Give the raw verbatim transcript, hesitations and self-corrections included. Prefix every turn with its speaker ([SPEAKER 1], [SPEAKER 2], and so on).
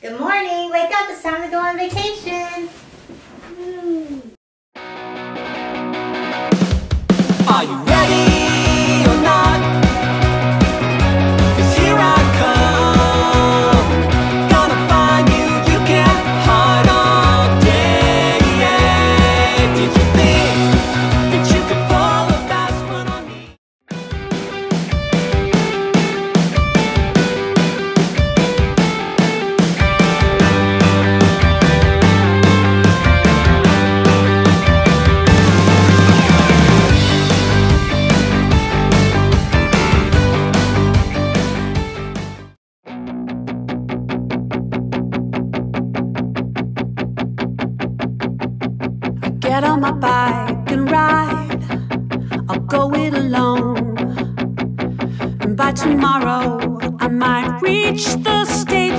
[SPEAKER 1] Good morning. Wake up. It's time to go on vacation. Woo.
[SPEAKER 2] Are you ready or not? 'Cause here I come. Gonna find you, you can't hide all day. Yeah. Did you think that you could pull a fast one on me?
[SPEAKER 3] Get on my bike and ride, I'll go it alone. And by tomorrow I might reach the station